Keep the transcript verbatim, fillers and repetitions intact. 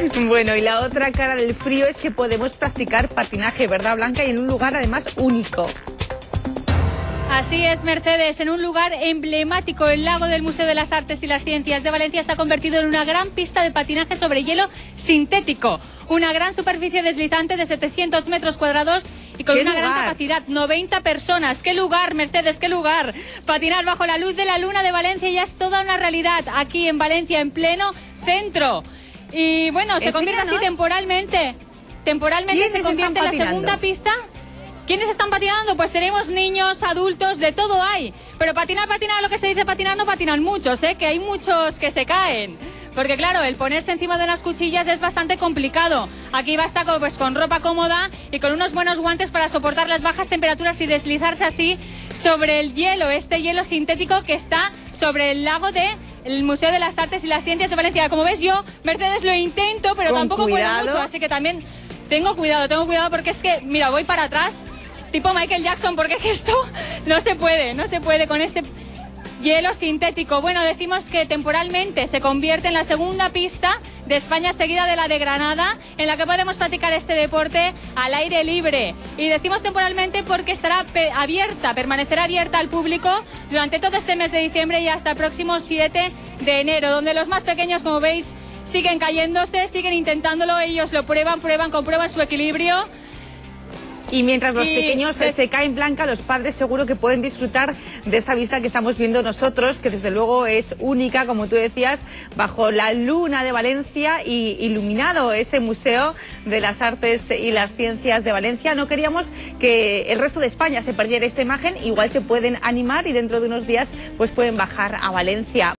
Bueno, y la otra cara del frío es que podemos practicar patinaje, ¿verdad, Blanca? Y en un lugar además único. Así es, Mercedes, en un lugar emblemático, el lago del Museo de las Artes y las Ciencias de Valencia se ha convertido en una gran pista de patinaje sobre hielo sintético. Una gran superficie deslizante de setecientos metros cuadrados y con una gran capacidad, noventa personas. ¡Qué lugar, Mercedes, qué lugar! Patinar bajo la luz de la luna de Valencia ya es toda una realidad aquí en Valencia, en pleno centro. Y bueno, se convierte así temporalmente. Temporalmente se convierte en la segunda pista. ¿Quiénes están patinando? Pues tenemos niños, adultos, de todo hay. Pero patinar, patinar, lo que se dice patinar, no patinan muchos, ¿eh? Que hay muchos que se caen. Porque claro, el ponerse encima de las cuchillas es bastante complicado. Aquí basta con, pues, con ropa cómoda y con unos buenos guantes para soportar las bajas temperaturas y deslizarse así sobre el hielo, este hielo sintético que está sobre el lago de el Museo de las Artes y las Ciencias de Valencia. Como ves yo, Mercedes, lo intento, pero con tampoco cuidado. puedo mucho, así que también tengo cuidado, tengo cuidado porque es que, mira, voy para atrás, tipo Michael Jackson, porque es que esto no se puede, no se puede con este hielo sintético. Bueno, decimos que temporalmente se convierte en la segunda pista de España, seguida de la de Granada, en la que podemos practicar este deporte al aire libre. Y decimos temporalmente porque estará abierta, permanecerá abierta al público durante todo este mes de diciembre y hasta el próximo siete de enero, donde los más pequeños, como veis, siguen cayéndose, siguen intentándolo, ellos lo prueban, prueban, comprueban su equilibrio. Y mientras los y pequeños se, se caen, Blanca, los padres seguro que pueden disfrutar de esta vista que estamos viendo nosotros, que desde luego es única, como tú decías, bajo la luna de Valencia y iluminado ese Museo de las Artes y las Ciencias de Valencia. No queríamos que el resto de España se perdiera esta imagen, igual se pueden animar y dentro de unos días pues pueden bajar a Valencia.